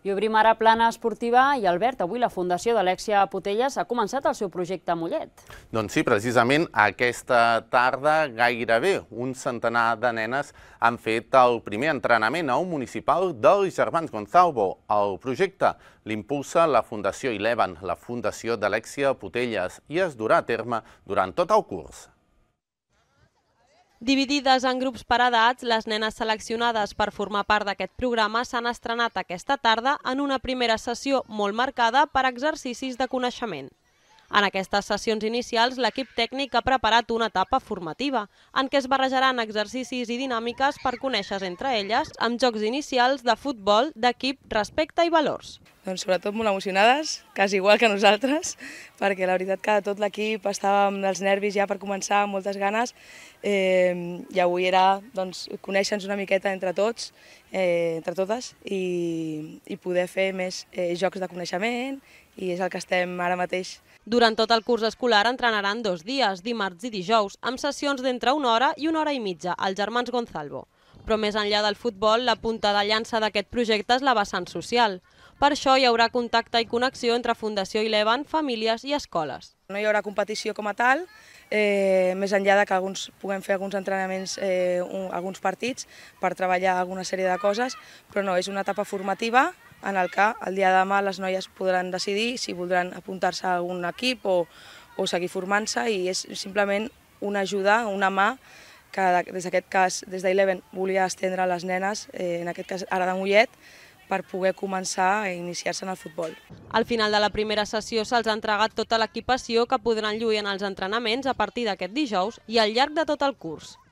I obrim ara plana esportiva i Albert, avui la Fundació d'Alexia Putellas ha començat el seu projecte a Mollet. Doncs sí, precisament aquesta tarda gairebé un centenar de nenes han fet el primer entrenament a un municipal dels germans Gonzalvo. El projecte l'impulsa la Fundació Eleven, la Fundació d'Alexia Putellas, i es durà a terme durant tot el curs. Dividides en grups per edats, les nenes seleccionades per formar part d'aquest programa s'han estrenat aquesta tarda en una primera sessió molt marcada per exercicis de coneixement. En aquestes sessions inicials, l'equip tècnic ha preparat una etapa formativa, en què es barrejaran exercicis i dinàmiques per conèixer-se entre elles, amb jocs inicials de futbol, d'equip, respecte i valors. Doncs sobretot molt emocionades, quasi igual que nosaltres, perquè la veritat que tot l'equip estava amb els nervis ja per començar, amb moltes ganes, i avui era conèixer-nos una miqueta entre tots, entre totes, i poder fer més jocs de coneixement, i és el que estem ara mateix. Durant tot el curs escolar entrenaran 2 dies, dimarts i dijous, amb sessions d'entre 1 hora i 1 hora i mitja, als germans Gonzalvo. Però més enllà del futbol, la punta de llança d'aquest projecte és la vessant social. Per això hi haurà contacte i connexió entre Fundació Eleven, famílies i escoles. No hi haurà competició com a tal, més enllà de que puguem fer alguns entrenaments, alguns partits, per treballar alguna sèrie de coses, però no, és una etapa formativa en el que el dia de demà les noies podran decidir si voldran apuntar-se a algun equip o seguir formant-se, i és simplement una ajuda, una mà, que d'aquest cas, des d'Eleven, volia estendre a les nenes, en aquest cas ara de Mollet, per poder començar a iniciar-se en el futbol. Al final de la primera sessió se'ls ha entregat tota l'equipació que podran lluir en els entrenaments a partir d'aquest dijous i al llarg de tot el curs.